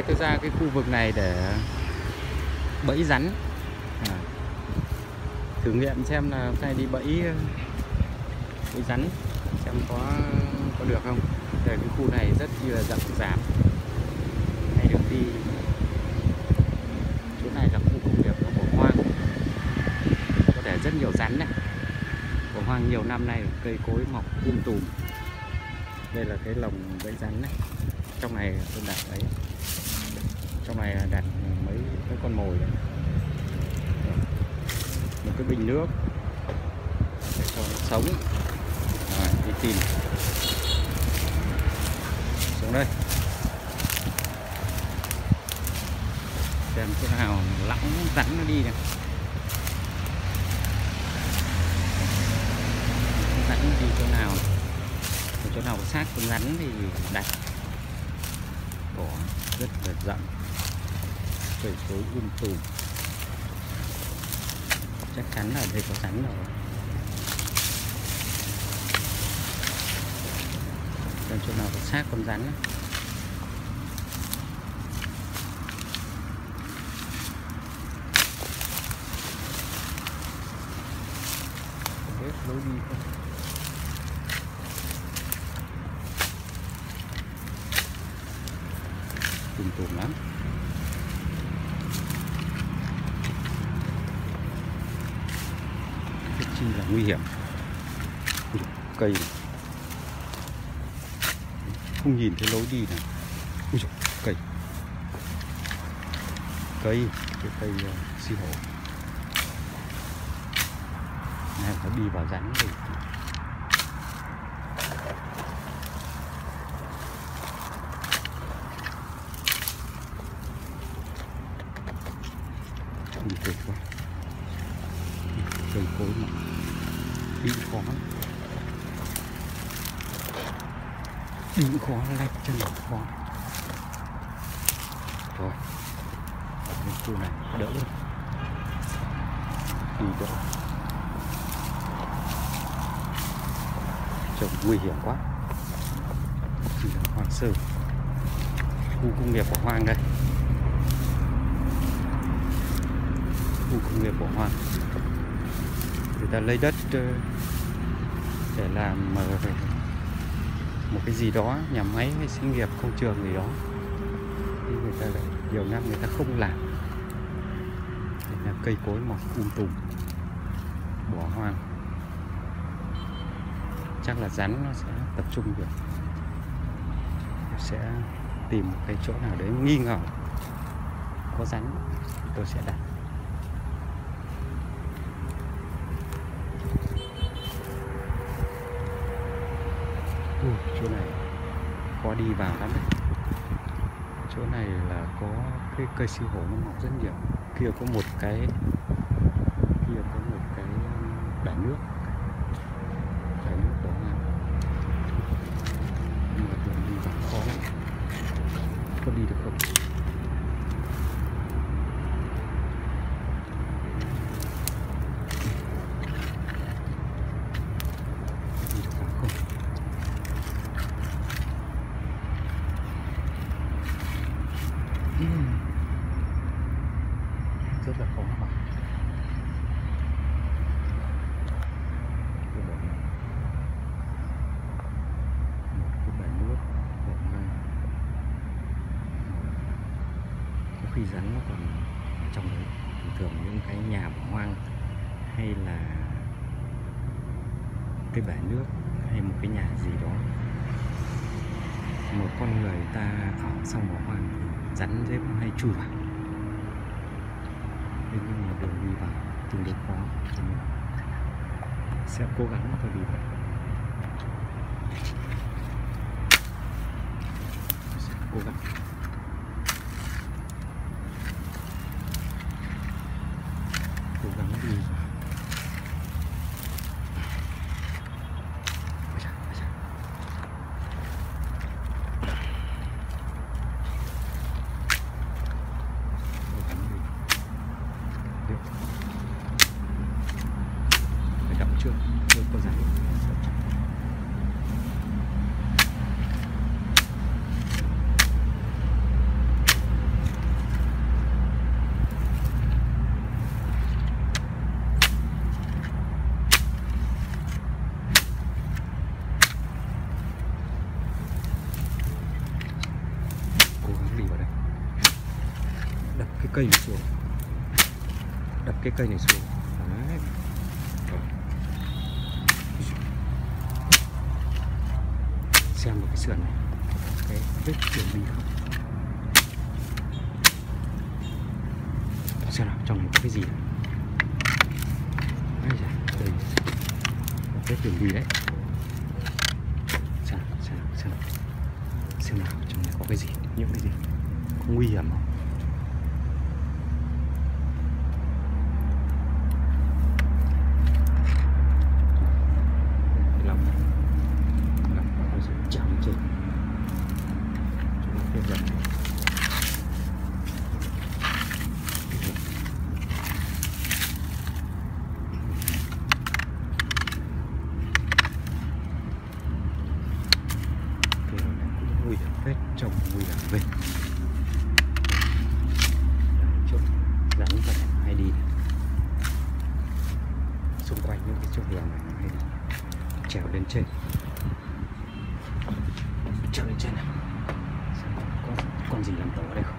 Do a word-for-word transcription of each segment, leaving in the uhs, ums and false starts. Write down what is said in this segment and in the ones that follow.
tôi ra cái khu vực này để bẫy rắn, à, thử nghiệm xem là hôm nay đi bẫy bẫy rắn xem có có được không. Để cái khu này rất là rậm rạp, hay được đi. Chỗ này là khu công nghiệp của Bỏ Hoang, có thể rất nhiều rắn này. Bỏ Hoang nhiều năm nay cây cối mọc um tùm. Đây là cái lồng bẫy rắn này. Trong này tôi đặt đấy, trong này đặt mấy cái con mồi đấy. Một cái bình nước để cho nó sống. Rồi, đi tìm xuống đây xem chỗ nào lõng rắn nó đi này, rắn nó đi chỗ nào, chỗ nào có xác con rắn thì đặt. Cỏ rất là rậm, cây cối um tùm, chắc chắn là ở đây có rắn rồi. Còn chỗ nào có xác con rắn ấy. Không biết lối đi không. Tùm tùm lắm. Rất chi là nguy hiểm. Cây này. Không nhìn thấy lối đi này. Ui dồi, cây cây cái cây uh, xi hổ này, nó đi vào rắn rồi. Đi tuyệt quá, cây cối mà đi khó lắm. Đi khó lách chân khó. Rồi, ở cái khu này đỡ rồi. Đi đỡ. Trông nguy hiểm quá. Chỉ là hoang sơ. Khu công nghiệp Bỏ Hoang đây. Khu công nghiệp Bỏ Hoang. Người ta lấy đất để làm một cái gì đó, nhà máy hay xí nghiệp, công trường gì đó, nhưng người ta lại nhiều năm người ta không làm. Nên là cây cối mọc um tùm, bỏ hoang. Chắc là rắn nó sẽ tập trung được, sẽ tìm một cái chỗ nào đấy nghi ngờ có rắn thì tôi sẽ đặt. Chỗ này khó đi vào lắm đấy. Chỗ này là có cái cây xi hổ nó mọc rất nhiều. Kia có một cái kia có một cái bể nước, bể nước Bỏ Hoang. Nhưng mà đường đi vào khó lắm. Có đi được không? Đi được vào không? Uhm. Rất là khó mà. Một cái bể nước Bỏ Hoang. Có khi rắn nó còn ở trong đấy. Thường thường những cái nhà Bỏ Hoang hay là cái bể nước hay một cái nhà gì đó, một con người ta ở trong Bỏ Hoang thì rắn rết hay chui vào. Thế nhưng mà đường đi vào tương đối khó, cho nên sẽ cố gắng tôi đi vào. Sẽ cố gắng. Cố gắng đi vào. Phải đọc chưa? Chưa có rắn. cây này xuống, đập cái cây này xuống. Đấy. Xem một cái sườn này, cái vết chuyển đi không? Xem nào, trong này có cái gì? Đây, đây, vết chuyển đi đấy. Xem nào, xem nào, xem nào, xem nào, trong này có cái gì? Những cái gì? Có nguy hiểm không? Nguy hiểm phết, trông nguy hiểm về chỗ rắn vật hay đi xung quanh những cái chỗ vườn này hay đi trèo lên trên, trèo lên trên này có con gì làm tổ ở đây không?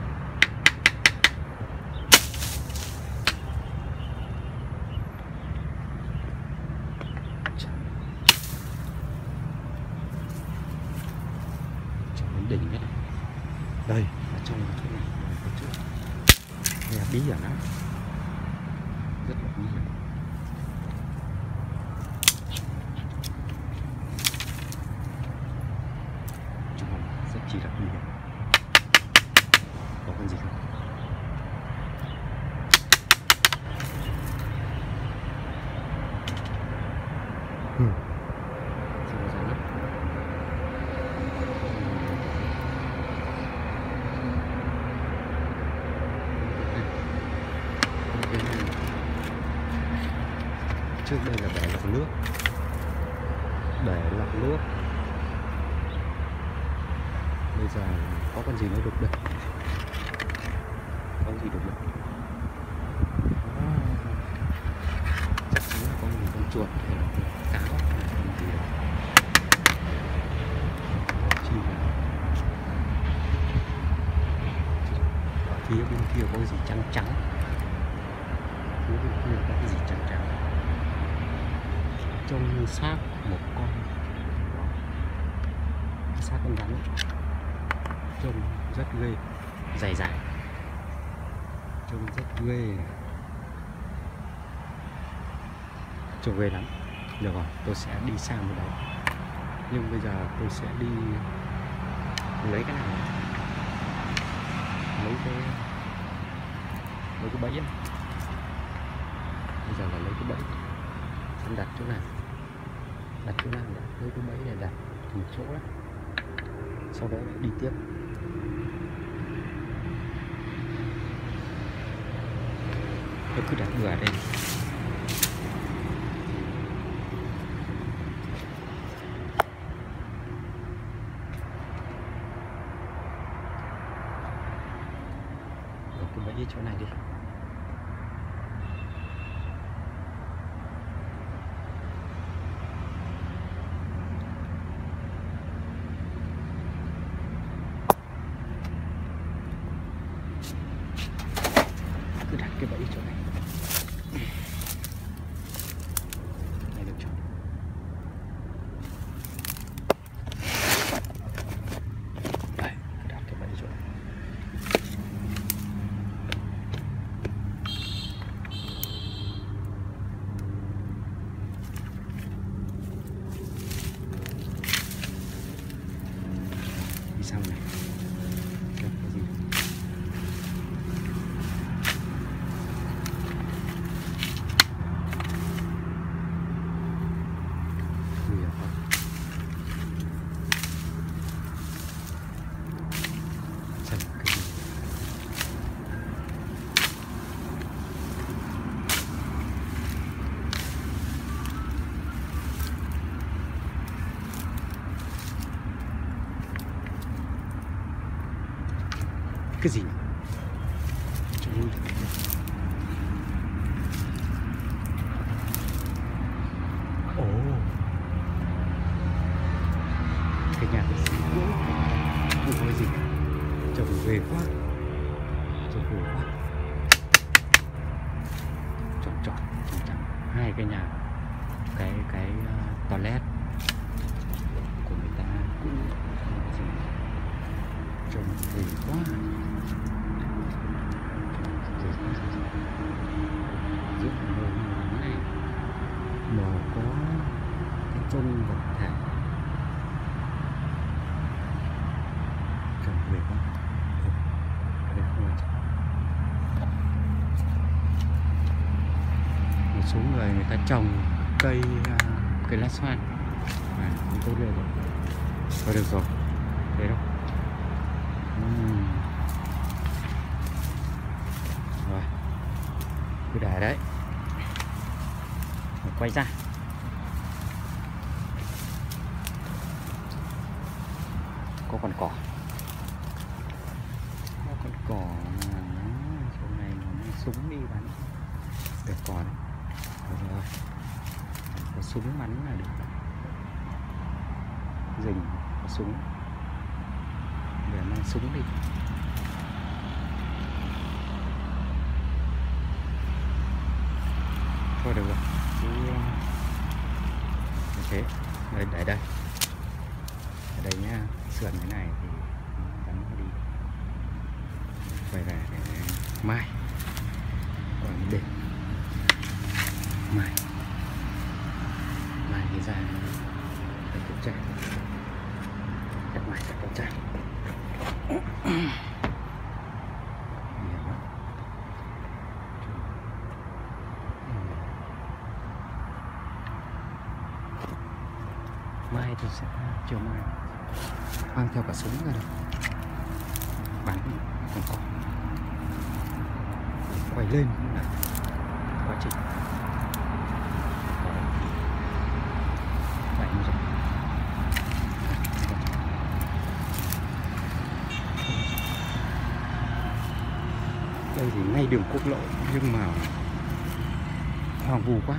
Đỉnh hết này. Đây ở trong chỗ này có chỗ nghe bí hiểm lắm, rất là bí hiểm. Trong này rất chỉ là bí hiểm. Có con gì không? Hmm. Trước đây là bể lọc nước, bể lọc nước. Bây giờ có con gì nó đục đây? Con gì đục đây? Chắc chắn là con gì, con chuột hay là con cáo hay là con gì đó. Chi là ở phía bên kia có cái gì trắng trắng, phía bên kia có cái gì trắng trắng. Trông như xác một con xác con rắn, trông rất ghê, dài dài, trông rất ghê, trông ghê lắm. Được rồi, tôi sẽ đi sang một đấy, nhưng bây giờ tôi sẽ đi lấy cái này, lấy cái lấy cái bẫy ấy. Bây giờ là lấy cái bẫy, xem đặt chỗ nào, đặt chỗ nào để lấy cái bẫy để đặt một chỗ đó, sau đó lại đi tiếp. Tôi cứ đặt bừa ở đây. Đặt cái bẫy ở chỗ này đi. Cứ đặt cái bẫy chỗ này. Này được chưa? Đây, cứ đặt cái bẫy chỗ này. Đi sang này. Được cái gì? Cái gì? Ồ, cái nhà này xinh quá, không có gì, trông ghê quá, Rồi ủa quá. Tròn tròn tròn tròn hai cái nhà, cái cái uh, toilet của người ta cũng gì trông kỳ quá. Giữa nơi nắng này mà có cái công vật thể trồng về quá. Ở đây không phải một số người người ta trồng cây cây lá xoan à, cũng tốt lên rồi. Thôi được rồi, thế đâu. uhm. Rồi cứ để đấy, mình quay ra. Có con cỏ, có con cỏ mà nó chỗ này nó mang súng đi bắn được cỏ đấy. Được rồi, có súng bắn là được. Rừng có súng để mang súng đi. Thôi được rồi, cứ thế đây, để đây, ở đây nhá, sườn cái này thì bắn nó đi. Quay về để mai còn để mai mai thì ra để kiểm tra, đặt mai để kiểm tra. Mai thì sẽ chiều mai mang theo cả súng ra đâu bắn con cỏ. Quay lên là quá trình bảy mươi rồi. Đây thì ngay đường quốc lộ nhưng mà hoang vu quá.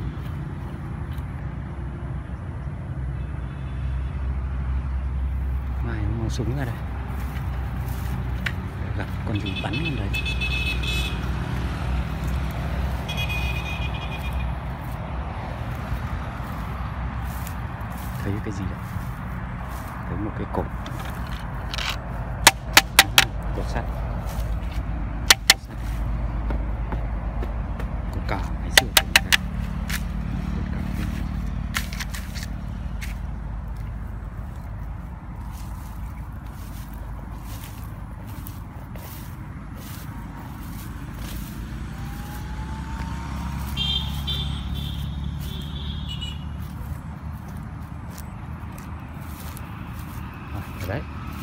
Mai nó mang súng ra đây để gặp con gì bắn lên đấy. Thấy cái gì đấy? Thấy một cái cột cột sắt, cột sắt, cột cỏ ngày xưa của người ta, cột cỏ bên này. Đấy,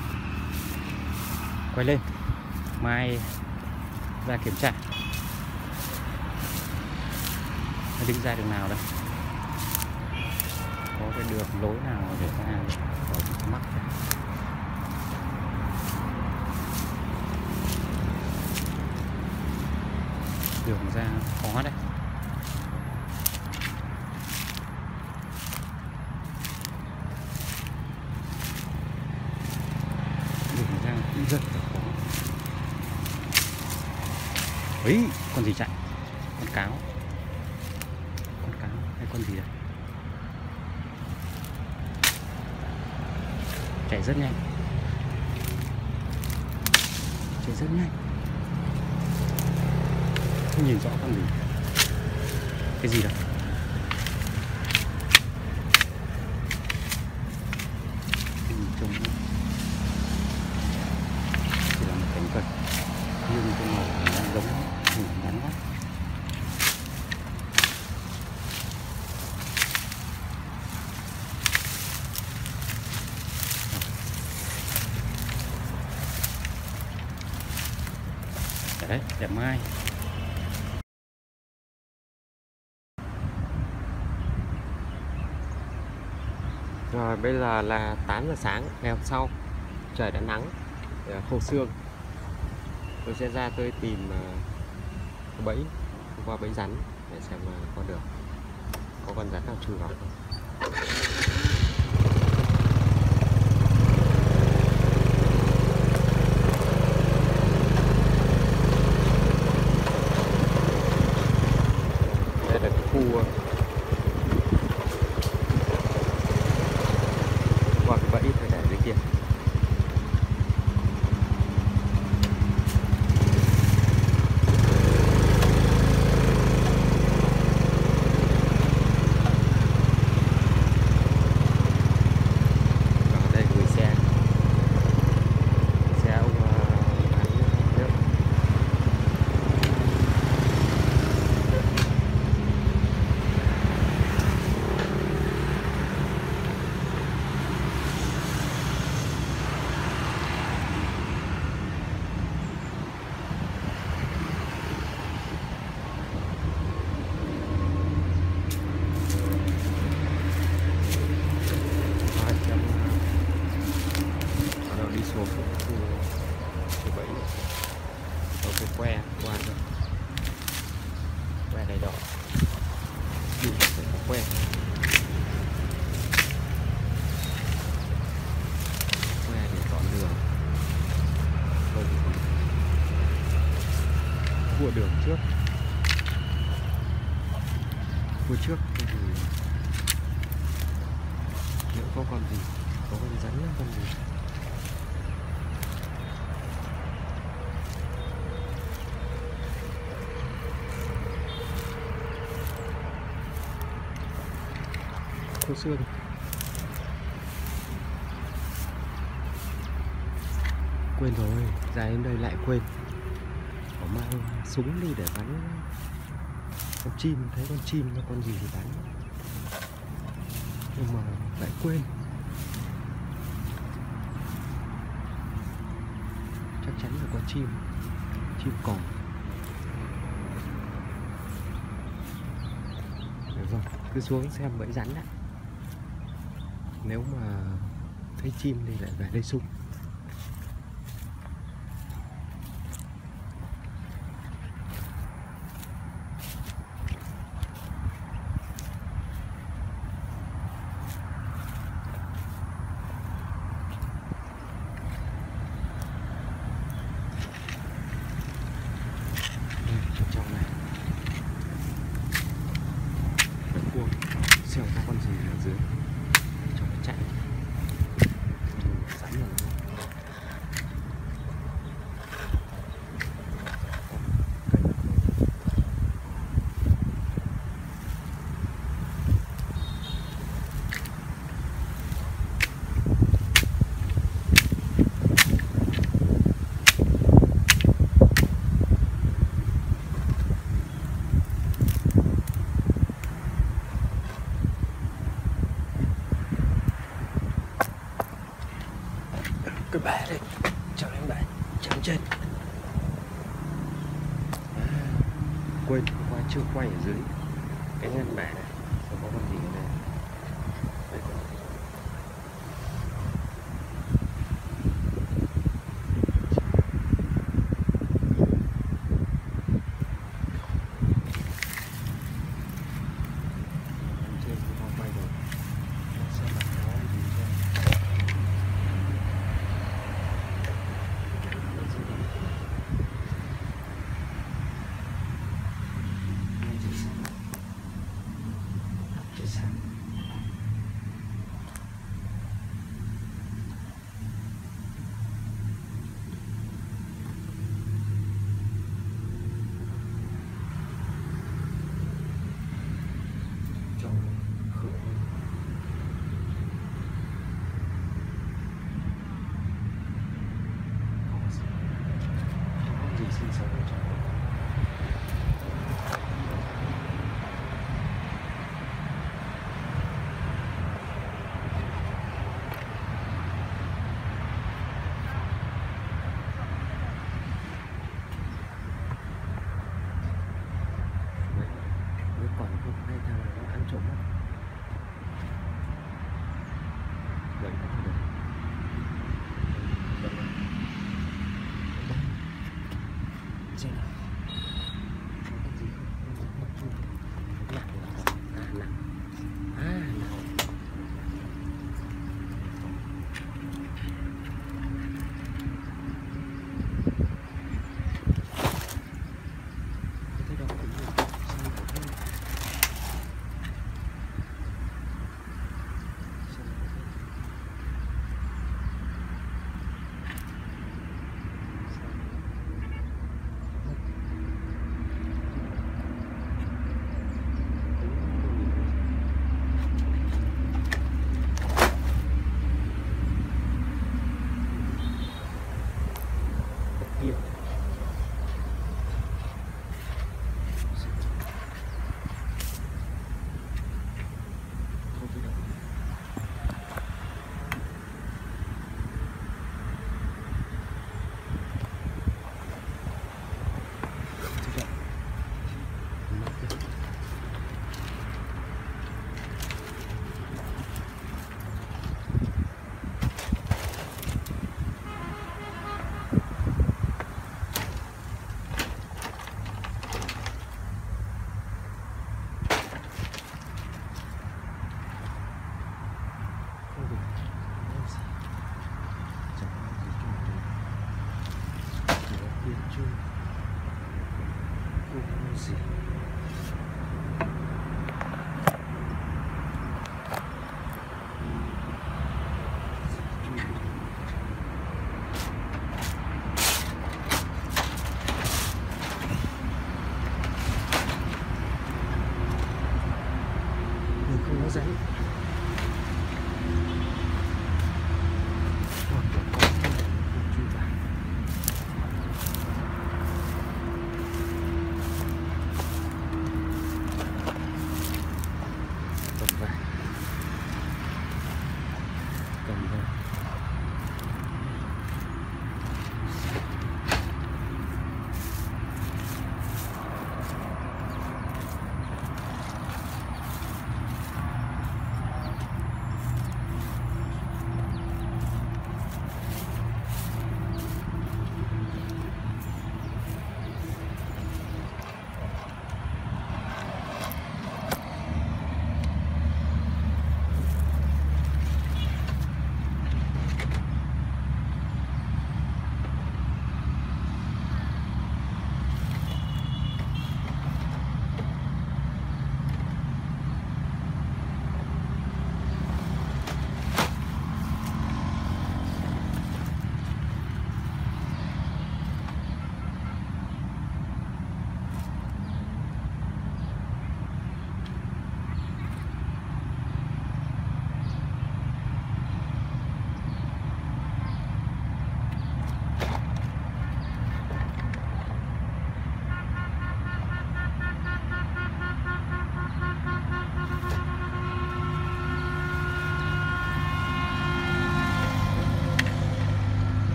quay lên, mai ra kiểm tra. Nó đứng ra đường nào đây? Có cái đường lối nào để ra có mắc đây. Đường ra khó đấy. Rất là khó. Ấy, con gì chạy? Con cáo. Con cáo hay con gì đây? Chạy rất nhanh. Chạy rất nhanh. Không nhìn rõ con gì. Cái gì đây? Trông vật nhưng cái màu nó giống hình ngắn quá. Đấy, đẹp mai. Rồi bây giờ là tám giờ sáng ngày hôm sau, trời đã nắng, khô sương. Tôi sẽ ra tôi tìm uh, bẫy, qua bẫy rắn để xem uh, có được có con rắn nào chui vào không. đường trước, cua trước thì nếu có con gì, có con rắn con gì. Có xương. Quên rồi, ra đến đây lại quên. Có mang súng đi để bắn con chim, thấy con chim nó con gì thì bắn. Nhưng mà lại quên. Chắc chắn là có chim, chim cò. Được rồi, cứ xuống xem bẫy rắn đã. Nếu mà thấy chim thì lại về đây sung. Trong này cái cuồng xèo ra con gì ở dưới cho nó chạy sẵn rồi. Cái bể đây, chào em bạn, chào trên. À, quên, qua chưa quay ở dưới cái ngăn bể này, không có con gì ở đây.